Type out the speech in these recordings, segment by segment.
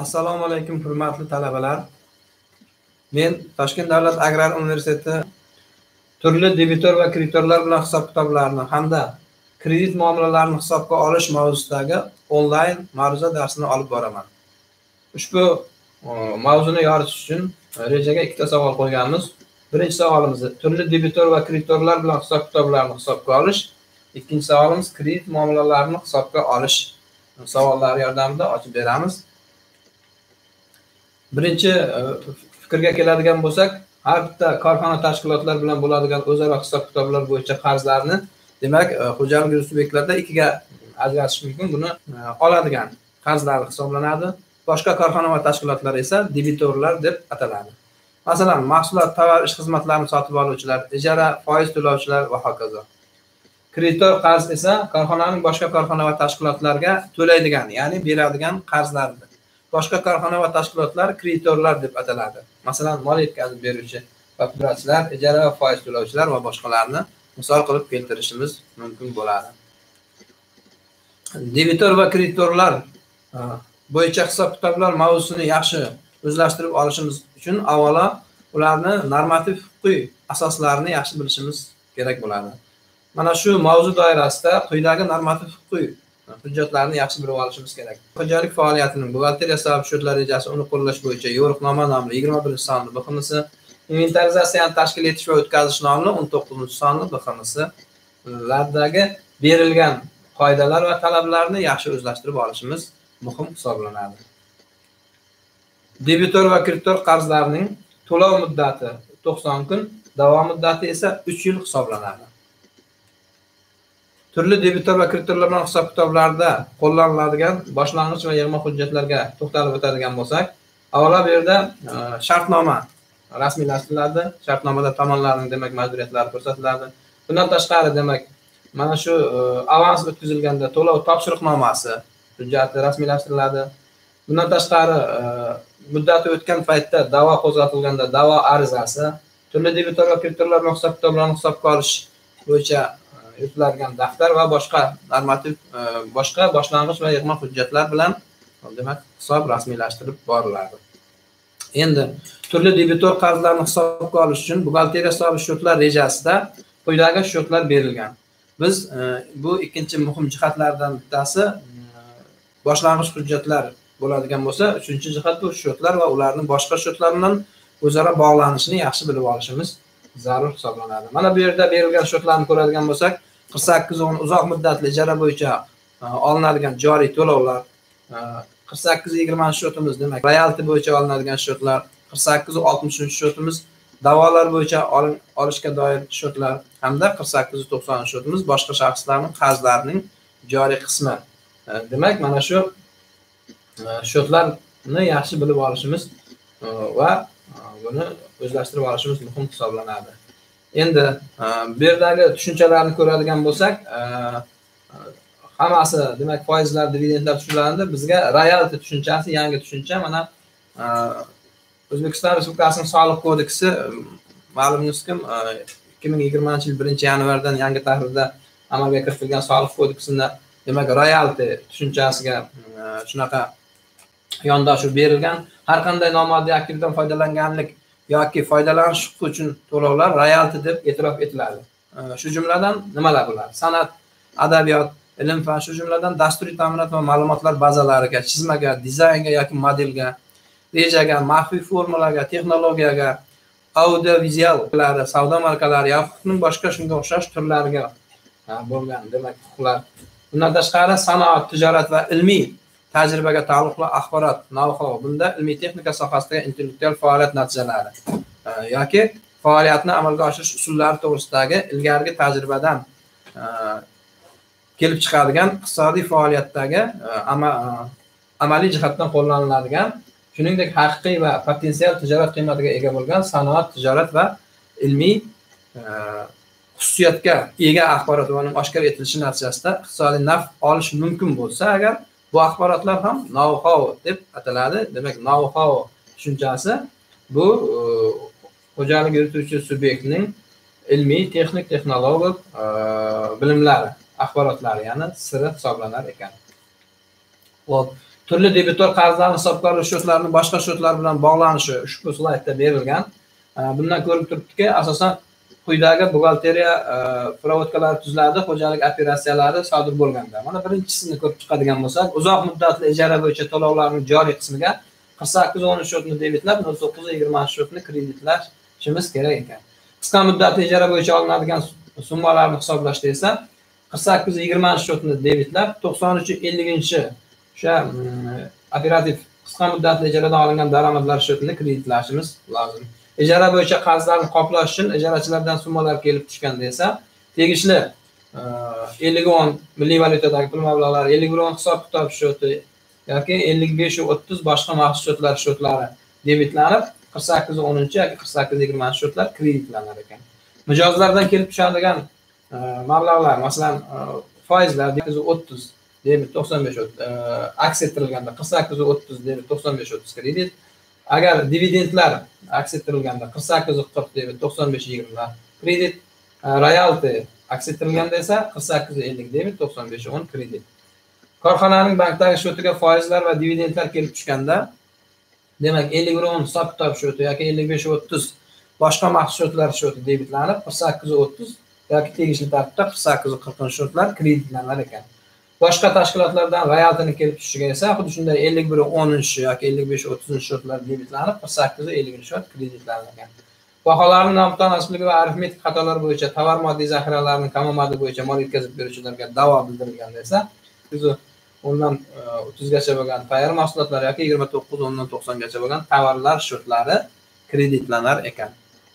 Assalomu alaykum hurmatli talabalar. Men Toshkent davlat agrar universiteti turli debitor va kreditorlar bilan hisob-kitoblarni hamda kredit muomalalarini hisobga olish mavzusidagi onlayn ma'ruza darsini olib boraman. Ushbu mavzuni yoritish uchun rejaga ikkita savol qo'yganmiz. Birinchi savolimiz turli debitor va kreditorlar bilan hisob-kitoblarni hisobga olish. Ikkinchi savolimiz kredit muomalalarini hisobga olish. Savollari yordamida ochib beramiz. Birinchi fikrga keladigan bo'lsak, har bitta korxona tashkilotlar bilan bo'ladigan o'zaro hisob-kitoblar bo'yicha qarzlarni, demak, xo'jalik yurist subyektlarida ikkiga ajratish mumkin. Buni oladigan qarzlar hisoblanadi. Boshqa korxona va tashkilotlar esa debitorlar deb ataladi. Masalan, mahsulot, tovar, ish xizmatlarini sotib oluvchilar, ijara, foiz to'lovchilar va hokazo. Kreditor qarz esa korxonaning boshqa korxona va tashkilotlarga to'laydigan, ya'ni beradigan qarzlardir. Boshqa korxona va tashkilotlar kreditorlar deb ataladi. Masalan, mol yetkazib beruvchi, fakturachilar, ijara va foiz to'lovchilar va boshqalarni misol qilib keltirishimiz mumkin bo'ladi. Debitor va kreditorlar bo'yicha hisob-kitoblar mavzusini yaxshi o'zlashtirib olishimiz uchun avvalo ularni normativ huquqiy asoslarini yaxshi bilishimiz kerak bo'ladi. Mana shu mavzu doirasida quyidagi normativ huquqiy hujjatlarni yaxshi bilib olishimiz kerak. Xo'jalik faoliyatining buxgalteriya hisob-kitoblar rejasi uni qo'llash bo'yicha yo'riqnoma nomli 21-sonli BXMS, inventarizatsiyani tashkil etish va o'tkazish nomli 19-sonli BXMS lardagi berilgan qoidalar va talablarni yaxshi o'zlashtirib olishimiz muhim hisoblanadi. Debitor va kreditor qarzlarining to'lov muddati 90 kun, davom muddati esa 3 yil hisoblanadi. Turli debitor va kreditorlar bilan hisob-kitoblarda qo'llaniladigan boshlang'ich va yig'ma hujjatlarga to'xtalib o'tadigan bo'lsak, avvalo bu yerda shartnoma rasmiylashtiriladi. Shartnomada tomonlarning demak majburiyatlari ko'rsatiladi. Bundan tashqari demak, mana shu avans o'tkazilganda to'lov topshiriqnomasi hujjati rasmiylashtiriladi. Bundan tashqari muddati o'tgan paytda da'vo qo'zg'atilganda da'vo arizasi, turli debitor va kreditorlar bilan hisob-kitoblarni hisobga olish bo'yicha yuritiladigan daftar va boshqa normativ boshqa boshlang'ich va yig'ma hujjatlar bilan demak hisob rasmiylashtirib boriladi. Endi turli debitor qarzlarni hisobga olish uchun buxgalteriya hisob счётlar rejasida quyidagi счётlar berilgan. Biz bu ikkinchi muhim jihatlardan bittasi boshlang'ich hujjatlar bo'ladigan bo'lsa, uchinchi jihat bu счётlar va ularning boshqa счётlar bilan o'zaro bog'lanishini yaxshi bilib olishimiz zarur hisoblanadi. Mana bu yerda berilgan счётlarni ko'radigan bo'lsak, 48 uzoq muddatli ijara bo'yicha olinadigan joriy to'lovlar, 48-20 счётimiz demak royalty bo'yicha olinadigan счётlar, 48-60 счёtimiz da'volar bo'yicha olishga doir счёtlar hamda 48-90 счёtimiz boshqa shaxslarning qarzlarining joriy qismi. Demak, mana shu счёtlarni yaxshi bilib olishimiz va buni o'zlashtirib olishimiz muhim hisoblanadi. Endi bu yerdagi tushunchalarni ko'radigan bo'lsak, hammasi demak foizlar, dividendlar tushuniladi. Bizga royalty tushunchasi yangi tushuncha. Mana O'zbekiston Respublikasining Soliq kodeksi ma'lumingizkim 2020-yil 1-yanvardan yangi tahrirda amalga kiritilgan soliq kodeksida demak royalty tushunchasiga shunaqa yondashuv berilgan. Har qanday nomoddiy aktivdan foydalanganlik yoki foydalanish huquqi uchun to'lovlar royalty deb e'tirof etiladi. Shu jumladan nimalar bular? San'at, adabiyot, ilm fan, shu jumladan dasturiy ta'minot va ma'lumotlar bazalariga, chizmaga, dizaynga yoki modelga, rejaga, maxfiy formalarga, texnologiyaga, audiovizuallarga, savdo markalari yoki huquqning boshqa shunga o'xshash turlariga bo'lgan demak huquqlar. Bundan tashqari sanoat, tijorat va ilmiy tajribaga taalluqli axborot, know-how, bunda ilmiy texnika sohasidagi intellektual faoliyat natijalari yoki faoliyatni amalga oshirish usullari to'g'risidagi ilgarigi tajribadan kelib chiqadigan iqtisodiy faoliyatdagi amaliy jihatdan qo'llaniladigan, shuningdek haqiqiy va potensial tijorat qiymatiga ega bo'lgan sanoat, tijorat va ilmiy xususiyatga ega axborot va uning oshkor etilishi natijasida iqtisodiy naf olish mumkin bo'lsa agar, bu axborotlar ham know-how deb ataladi. Demak, know-how tushunchasi bu xo'jalik yurituvchi subyektning ilmiy, texnik, texnologik bilimlari, axborotlari, ya'ni siri hisoblanar ekan. turli debitor qarzlarni hisobga olish sho'tlarining boshqa sho'tlar bilan bog'lanishi ushbu slaydda berilgan. Bundan ko'rinib turibdiki, asosan quyidagi buxgalteriya provodkalari tuziladi, xo'jalik operatsiyalari sodir bo'lganda. Mana birinchisini ko'rib chiqadigan bo'lsak, uzoq muddatli ijara bo'yicha to'lovlarning joriy qismiga 4810 shotni debitlab, 0920 shotni kreditlashimiz kerak ekan. Qisqa muddatli ijara bo'yicha olinadigan summalarni hisoblashda esa 4820 shotni debitlab, 9350 o'sha operativ qisqa muddatli ijaradan olingan daromadlar shotini kreditlashimiz lozim. Ijara bo'yicha qarzlarni qoplash uchun ijarachilardan summalar kelib tushganda esa tegishli 5010 milliy valyutadagi pul mablag'lari, 5110 hisob-kitob shoti yoki 5530 boshqa maxsus shotlar shotlari debitlanib, 4810 yoki 4820 shotlar kreditlanar ekan. Mijozlardan kelib tushadigan mablag'lar, masalan, foizlar 930 debit 95 aks ettirilganda 4830 debit 95 kredit. Agar dividendlar aks ettirilganda 4840 debit 9520 kredit. Royalty aks ettirilganda esa 4850 debit 9510 kredit. Korxonaning bankdagi shotiga foizlar va dividendlar kelib tushganda, demak 50 hisob-kitob shoti yoki 5530 boshqa maxsus shotlar shoti debitlanib, 4830 yoki tegishli tartibda 4840 shotlar kreditlanar ekan. Boshqa tashkilotlardan royaltini kelib tushishiga esa xuddi shunday 5110 yoki 5530 shotlar debitlanib, 4850 shot kreditlangan. Baholarning nomutanosiblik va arifmetik xatolar bo'yicha tovar moddiy zaxiralarining kamomadi bo'yicha mol yetkazib beruvchilarga da'vo bildirilganda esa 10dan 30 gacha bo'lgan tayyor mahsulotlar yoki 29 10dan 90 gacha bo'lgan tovarlar shotlari kreditlanar ekan.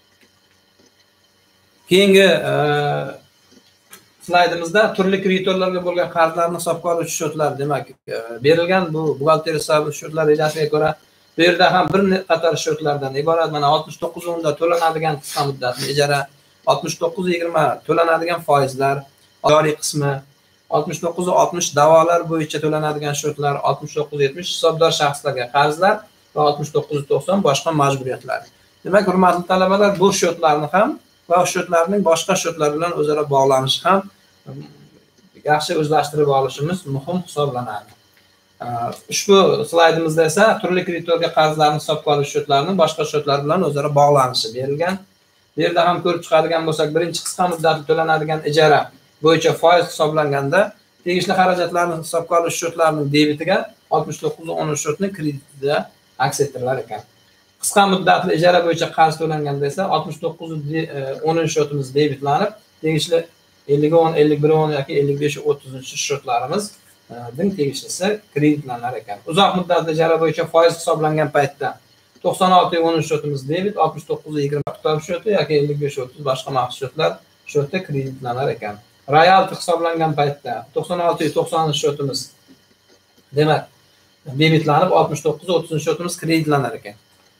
Keyingi slaydimizda turli kreditorlarga bo'lgan qarzlarni hisobga olish shotlar, demak, berilgan bu buxgalteriya hisobi shotlar rejasiga ko'ra bu yerda ham bir qator shotlardan iborat. Mana 69 da to'lanadigan qisqa muddatli ijara, 69-20 to'lanadigan foizlar, joriy qismi, 69-60 da'volar bo'yicha to'lanadigan shotlar, 69-70 hisobdor shaxslarga qarzlar va 69-90 boshqa majburiyatlar. Demak, hurmatli talabalar, bu shotlarni ham va shotlarning boshqa shotlar bilan o'zaro bog'lanishi ham yaxshi o'zlashtirib olishimiz muhim hisoblanadi. Ushbu slaydimizda esa turli kreditorga qarzlarni hisobga olish shotlarining boshqa shotlar bilan o'zaro bog'lanishi berilgan. Bu yerda ham ko'rib chiqadigan bo'lsak, birinchi qisqa muddatli to'lanadigan ijara bo'yicha foiz hisoblanganda tegishli xarajatlarni hisobga olish shotlarining debitiga 6910 shotni kreditida aks ettirilar ekan. Qisqa muddatli ijara bo'yicha qarz to'langanda esa 6910 shotimiz debitlanib, tegishli 5010, 5110 yoki 5530 shotlarimiz tegishlisi kreditlanar ekan. Uzoq muddatli ijara bo'yicha foiz hisoblangan paytda 9610 shotimiz debit, 6920 kitob shoti yoki 5530 boshqa maxsus shotlar shoti kreditlanar ekan. Royalty hisoblangan paytda 9690 shotimiz demak debitlanib, 6930 shotimiz kreditlanar ekan.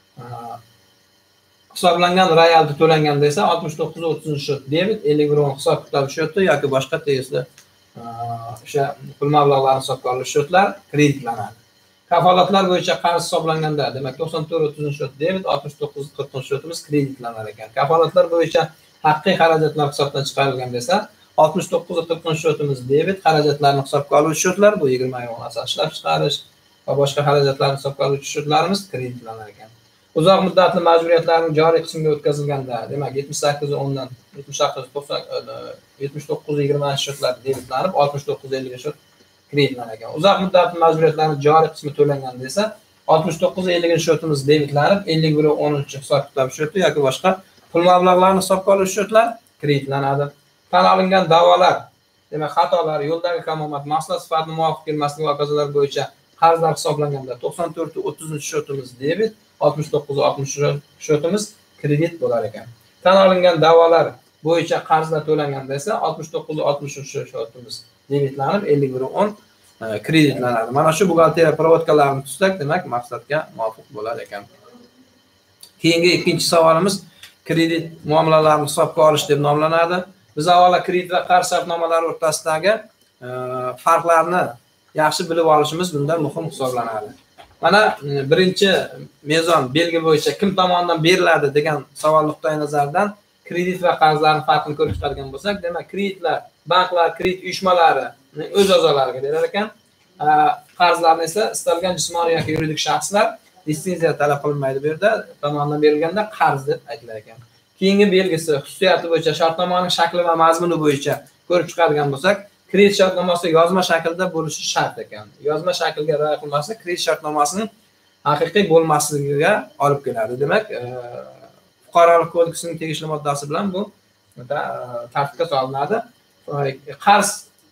Hisoblangan royalty to'langanda esa 69-30 shot debit, 51 hisob kitob shoti yoki boshqa tegishli o'sha pul mablag'larini hisobga olish shotlar kreditlanadi. Kafolatlar bo'yicha qarz hisoblanganda, demak 94-30 shot debit, 69-40 shotimiz kreditlanar ekan. Kafolatlar bo'yicha haqiqiy xarajatlar hisobdan chiqarilganda esa 69-40 shotimiz debit, xarajatlarni hisobga oluvchi shotlar bu 20 yil asal ishlab chiqarish va boshqa xarajatlarni hisobga oluvchi shotlarimiz kreditlanar ekan. Uzoq muddatli majburiyatlarning joriy qismiga o'tkazilganda, demak 78-10 dan 79-20 shotlar debitlanib, 69-50 shot kreditlanar ekan. Uzoq muddatli majburiyatlarning joriy qismi to'langanda esa 69-50 shotimiz debitlanib, 51-10 hisob kitob shoti yoki boshqa pul mablag'larini hisobga olish shotlar kreditlanadi. Tan olingan da'volar, demak xatolar, yo'ldagi kamomad, mahsulot sifatini muvofiq kelmasligi hokazolar bo'yicha qarzlar hisoblanganda 94-30 shotimiz debit, 69-60 shotimiz kredit bo'lar ekan. Tan olingan da'volar bo'yicha qarzlar to'langanda esa 69-60 shotimiz debitlanib, 51-10 kreditlanadi. Mana shu buxgalteriya provodkalarini tuzsak, demak maqsadga muvofiq bo'lar ekan. Keyingi ikkinchi savolimiz kredit muomalalarini hisobga olish deb nomlanadi. Biz avvalo kredit va qarz shartnomalari o'rtasidagi farqlarni yaxshi bilib olishimiz bundan muhim hisoblanadi. Mana birinchi mezon belgi bo'yicha kim tomonidan beriladi degan savol nuqtai nazaridan kredit va qarzlarning farqini ko'rib chiqadigan bo'lsak, demak kreditlar banklar, kredit uyushmalari o'z a'zolariga berar ekan. Qarzlarni esa istalgan jismoniy yoki yuridik shaxslar litsenziya talab qilinmaydi bu yerda tomonidan berilganda qarz deb aytilar ekan. Keyingi belgisi xususiyati bo'yicha shartnomaning shakli va mazmuni bo'yicha ko'rib chiqadigan bo'lsak, kredit shartnomasi yozma shaklda bo'lishi shart ekan. Yozma shaklga rioya qilmasa, kredit shartnomasining haqiqiy bo'lmasligiga olib keladi. Demak, Fuqarolik kodeksining tegishli moddasi bilan bu tartibga solinadi. Qarz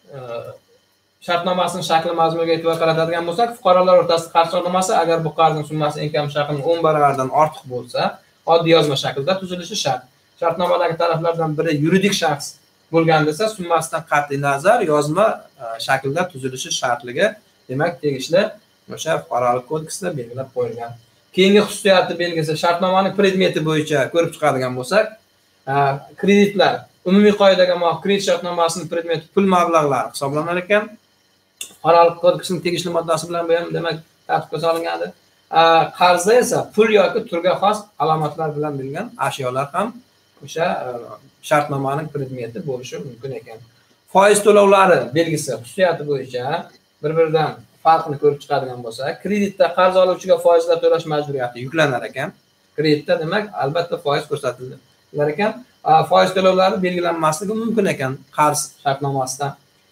shartnomasining shakli mazmuniga e'tibor qaratadigan bo'lsak, fuqarolar o'rtasida qarz shartnomasi agar bu qarzning summasi eng kam shaklning 10 baravaridan ortiq bo'lsa, oddiy yozma shaklda tuzilishi shart. Shartnomadagi taraflardan biri yuridik shaxs bo'lganda esa summasidan qat'iy nazar yozma shaklda tuzilishi shartligi, demak, tegishli o'sha Fuqarolik kodeksida belgilab qo'yilgan. Keyingi xususiyati belgisi shartnomaning predmeti bo'yicha ko'rib chiqadigan bo'lsak, kreditlar umumiy qoidaga muvofiq kredit shartnomasining predmeti pul mablag'lari hisoblanar ekan. Fuqarolik kodeksining tegishli moddasi bilan bu ham demak tartibga solinadi. Qarzda esa pul yoki turga xos alomatlar bilan berilgan ashyolar ham o'sha shartnomaning predmeti bo'lishi mumkin ekan. Foiz to'lovlari belgisi xususiyati bo'yicha bir-biridan farqini ko'rib chiqadigan bo'lsak, kreditda qarz oluvchiga foizlar to'lash majburiyati yuklanar ekan. Kreditda demak albatta foiz ko'rsatilar ekan. Foiz to'lovlari belgilanmasligi mumkin ekan qarz shartnomasida.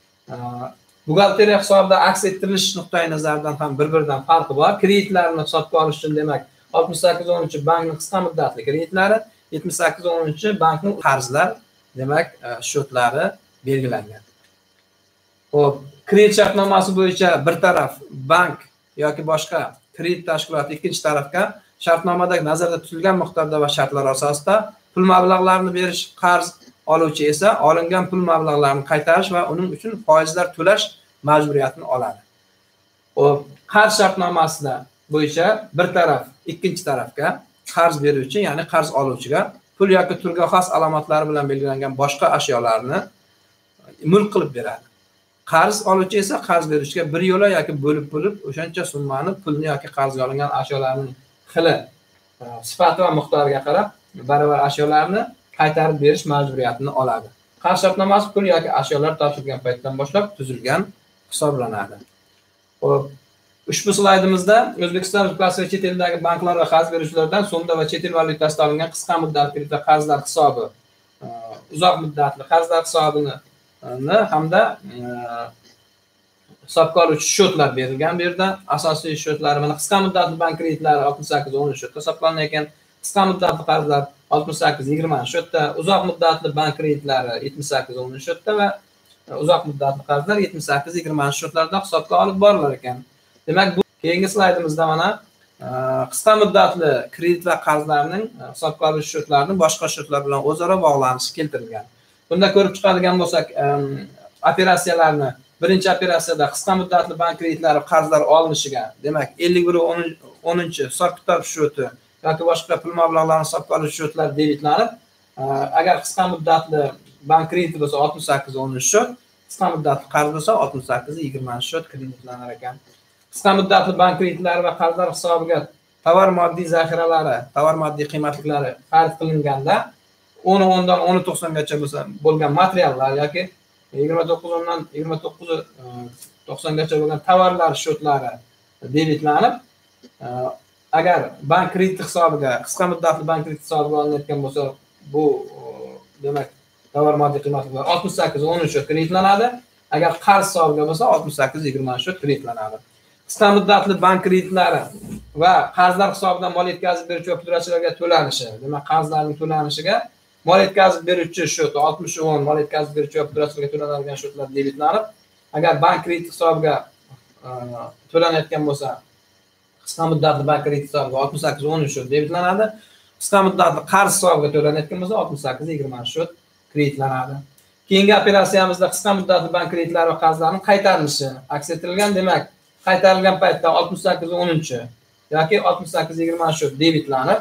Buxgalteriya hisobida aks ettirilish nuqtai nazaridan ham bir-biridan farqi bor. Kreditlarni hisobga olish uchun demak 68-10 bankning qisqa muddatli kreditlari, 78-10 bankning qarzlar demak shotlari belgilangan. Xo'p, kredit shartnomasi bo'yicha bir taraf bank yoki boshqa kredit tashkiloti ikkinchi tarafga shartnomadagi nazarda tutilgan miqdorda va shartlar asosida pul mablag'larini berish, qarz oluvchi esa olingan pul mablag'larini qaytarish va uning uchun foizlar to'lash majburiyatini oladi. Xo'p, qarz shartnomasida bo'yicha bir taraf ikkinchi tarafga qarz beruvchi, ya'ni qarz oluvchiga pul yoki turga xos alomatlari bilan belgilangan boshqa ashyolarni mulk qilib beradi. Qarz oluvchi esa qarz beruvchiga bir yo'la yoki bo'lib o'shancha summani pulni yoki qarzga olingan ashyolarning xili, sifati va miqdoriga qarab baravar ashyolarni qaytarib berish majburiyatini oladi. Qarz shartnomasi pul yoki ashyolar topshirilgan paytdan boshlab tuzilgan hisoblanadi. Xo'p, ushbu slaydimizda O'zbekiston Respublikasi va chet eldagi banklar va qarz beruvchilardan so'mda va chet el valyutasida olingan qisqa muddatli kredit qarzlar hisobi, uzoq muddatli qarzlar hisobini hamda hisobga oluvchi shotlar berilgan. Bu yerda asosiy shotlari mana qisqa muddatli bank kreditlari 68-10 shotda hisoblanar ekan. Qisqa muddatli qarzlar 68-20 shotda, uzoq muddatli bank kreditlari 78-10 shotda va uzoq muddatli qarzlar 78-20 shotlarda hisobga olib borilar ekan. Demak, bu keyingi slaydimizda mana qisqa muddatli kredit va qarzlarning hisobga olish shotlarining boshqa shotlar bilan o'zaro bog'lanishi keltirilgan. Bunda ko'rib chiqadigan bo'lsak, operatsiyalarni birinchi operatsiyada qisqa muddatli bank kreditlari qarzlar olinishiga, demak 51-10 hisob-kitob shoti yoki boshqa pul mablag'larini hisobga olish shotlari debitlanib, agar qisqa muddatli bank krediti bo'lsa 68-10 shot, qisqa muddatli qarz bo'lsa 68-20 shot kreditlanar ekan. Qisqa muddatli bank kreditlari va qarzlar hisobiga tovar moddiy zaxiralari, tovar moddiy qiymatliklari xarid qilinganda 10-10dan 10-90gacha bo'lgan materiallar yoki 29-dan 29-90gacha bo'lgan tovarlar shotlari debitlanib, agar bank krediti hisobiga, qisqa muddatli bank krediti hisobiga olinayotgan bo'lsa, bu demak tovar moddiy qiymatliklari 68-10 shot kreditlanadi. Agar qarz hisobiga bo'lsa 68-20 shot kreditlanadi. Qisqa muddatli bank kreditlari va qarzlar hisobidan mol yetkazib beruvchi va pudratchilarga to'lanishi, demak qarzlarning to'lanishiga mol yetkazib beruvchi shoti 60-10 mol yetkazib beruvchi va pudratchilarga to'lanadigan shotlar debitlanib, agar bank krediti hisobiga to'lanayotgan bo'lsa, qisqa muddatli bank krediti hisobiga 68-10 shot debitlanadi. Qisqa muddatli qarz hisobiga to'lanayotgan bo'lsa 68-20 shot kreditlanadi. Keyingi operatsiyamizda qisqa muddatli bank kreditlari va qarzlarning qaytarilishi aks ettirilgan. Demak, qaytarilgan paytda 68-10 yoki 68-20 shot debitlanib,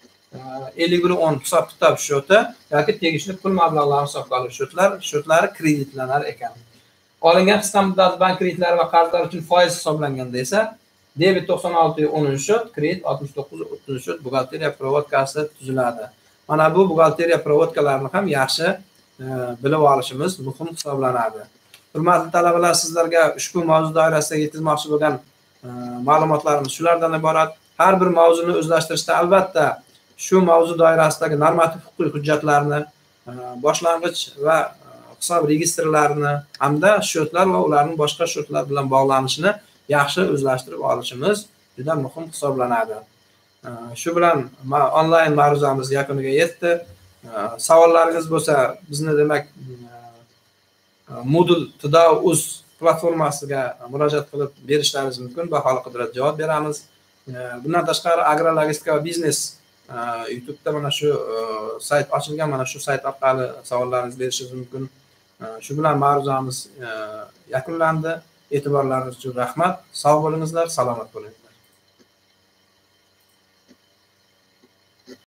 51-10 hisob-kitob shoti yoki tegishli pul mablag'larini hisobga olish shotlari kreditlanar ekan. Olingan qisqa muddatli bank kreditlari va qarzlar uchun foiz hisoblanganda esa debit 96-10 shot, kredit 69-30 shot buxgalteriya provodkasi tuziladi. Mana bu buxgalteriya provodkalarini ham yaxshi bilib olishimiz muhim hisoblanadi. Hurmatli talabalar, sizlarga ushbu mavzu doirasida yetkazmoqchi bo'lgan ma'lumotlarimiz shulardan iborat. Har bir mavzuni o'zlashtirishda albatta shu mavzu doirasidagi normativ huquqiy hujjatlarni, boshlang'ich va hisob registrlarini hamda shotlar va ularning boshqa shotlar bilan bog'lanishini yaxshi o'zlashtirib olishimiz juda muhim hisoblanadi. Shu bilan onlayn ma'ruzamiz yakuniga yetdi. Savollaringiz bo'lsa, bizni demak Moodle.uz platformasiga murojaat qilib berishlaringiz mumkin. Baholi qidrat javob beramiz. Bundan tashqari agrologistika va biznes YouTube'da mana shu sayt ochilgan, mana shu sayt orqali savollaringizni berishingiz mumkin. Shu bilan ma'ruzamiz yakunlandi. E'tiborlaringiz uchun rahmat. Sog' bo'lingizlar, salomat bo'ling.